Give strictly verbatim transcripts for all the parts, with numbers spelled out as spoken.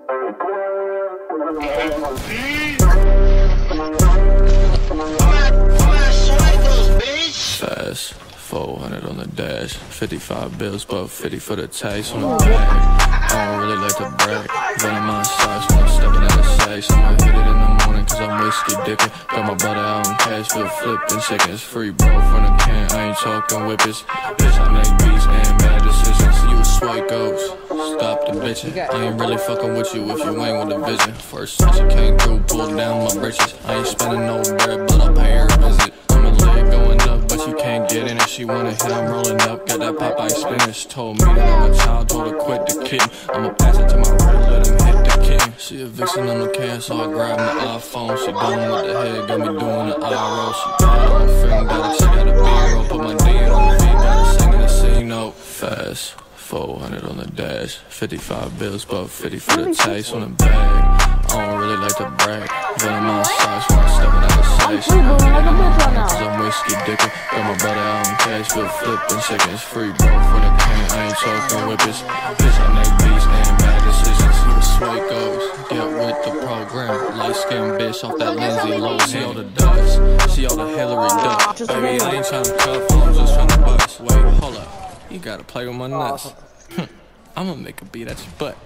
Fast, four hundred on the dash, fifty-five bills, but fifty for the taste on the bag. I don't really like to brag, but in my socks when I'm stepping out of sash. I'ma hit it in the morning cause I'm whiskey dickin'. Got my brother out in cash, flip flippin', seconds free, bro, from the can. I ain't talking whippets, bitch, I make beats and bad decisions. You a swipe ghost, stop the bitchin'. I ain't really fucking with you if you ain't with the vision. First time she came through, pulled down my britches. I ain't spending no bread, but I'll pay her a visit. I'ma lay it going up, but you can't get in it. She wanna hit, I'm rolling up, got that Popeye spinach. Told me that I'm a child, told her quit the kitten. I'ma pass it to my right, let him hit the kitten. She a vixen on the can, so I grab my iPhone. She done with the head, got me doing the eye roll. She got it on film, got it, she got a B-roll. Put my D in on the V, got her singing the C note. Fast, four hundred on the dash, fifty-five bills, but fifty for the taste on the bag. I don't really like to brag, but in my socks when I'm stepping out of sash. Cause I'm whiskey dickin', got my brother out in cash, flip flippin', seconds free, bro, for the can. I ain't talking whippets, bitch, I make beats and bad decisions. You a sway ghost, get with the program. Light skin bitch off that Lindsay Lohan. See all the dust, see all the Hillary Duck. Baby, I ain't tryna cuff, I'm just tryna bust. Wait, hold up, you gotta play with my nuts. I'ma make a beat at your butt.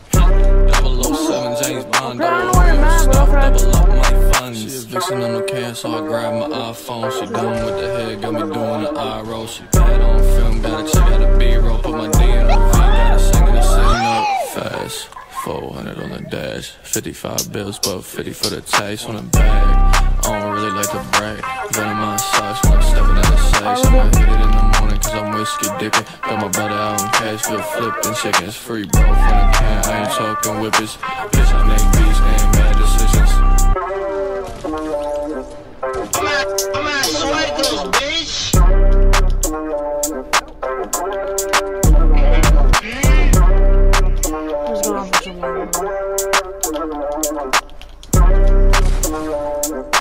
double oh seven James Bond, double stuff, double up my funds. She a vixen on the can, so I grab my iPhone. She done with the head, got me doing the eye roll. She got it on film, got it, she got a B-roll. Put my D in on the V, got her singing the C note. Fast, four hundred on the dash, fifty-five bills, but fifty for the taste on the bag. I don't really like to brag, but in my socks when I'm stepping out of sash. I'ma hit it in the morning cause I'm whiskey dickin'. Got my brother out in cash, flip flippin', seconds free, bro, from the can. I ain't talking whippets, bitch, I make beats and bad decisions. I'm at, I'm at Swagos, bitch. What's going on for someone?